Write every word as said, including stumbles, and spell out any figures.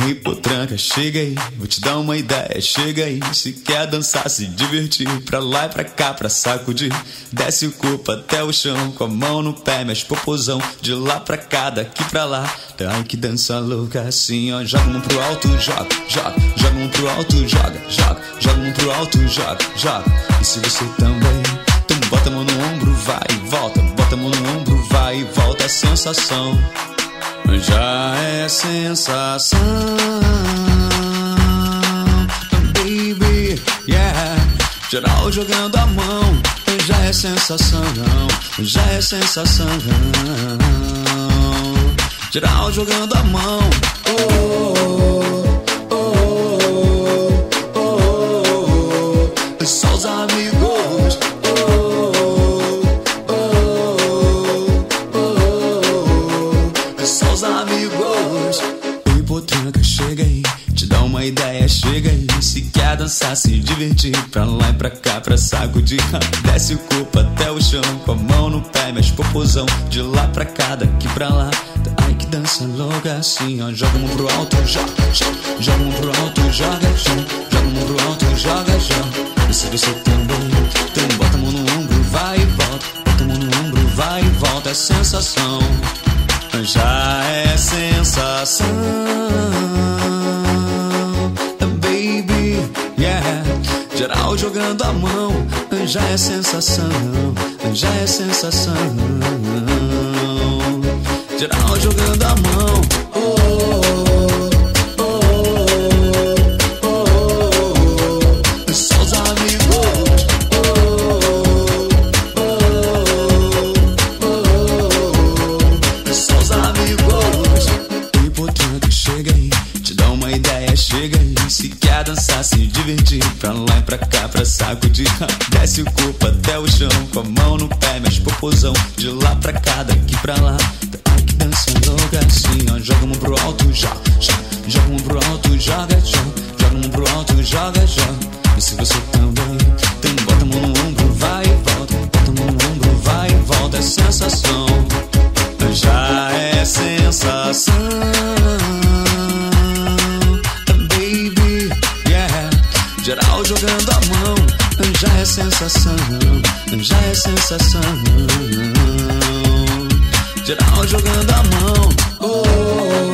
Ei, potranca, chega aí, vou te dar uma ideia, chega aí. Se quer dançar, se divertir, pra lá e pra cá, pra sacudir. Desce o corpo até o chão, com a mão no pé, mexe popozão. De lá pra cá, daqui pra lá. Ai, que dança louca assim, ó. Joga um pro alto, joga, joga. Joga um pro alto, joga, joga. Joga um pro alto, joga, joga. E se você também, então bota a mão no ombro, vai e volta. Bota a mão no ombro, vai e volta. É sensação, já é sensação, baby, yeah. Geral jogando a mão, já é sensação, já é sensação. Geral jogando a mão, oh, oh, oh, oh, oh. Só os amigos, oh, oh, oh, oh. Só os amigos. Ei, potranca, chega aí, te dá uma ideia, chega aí. Se quer dançar, se divertir, pra lá e pra cá, pra sacudir. Desce o corpo até o chão, com a mão no pé, mexe popozão. De lá pra cá, daqui pra lá. Ai, que dança louca assim, ó. Joga um pro alto, joga, joga. Joga um pro alto, joga, joga. Joga um pro alto, joga, joga. E se você também, então bota a mão no ombro, vai e volta. Bota a mão no ombro, vai e volta. É sensação, já é sensação, baby, yeah. Geral jogando a mão, já é sensação, já é sensação. Geral jogando a mão, oh, oh, oh, oh, oh. Só os amigos, oh, oh, oh, oh. Só os amigos. E potranca, chega aí, te dá uma ideia, chega aí. Se quer dançar, se divertir, pra lá e pra cá, pra sacudir. Desce o corpo até o chão, com a mão no pé, mexe popozão. De lá pra cá, daqui pra lá. Dança louca assim, ó. Joga um pro alto, joga, joga. Joga um pro alto, joga, joga. Joga um pro alto, joga, joga. E se você também, então bota a mão no ombro, vai e volta. Bota a mão no ombro, vai e volta. É sensação, já é sensação, baby, yeah. Geral jogando a mão, já é sensação, já é sensação. Geral jogando a mão, oh, oh, oh.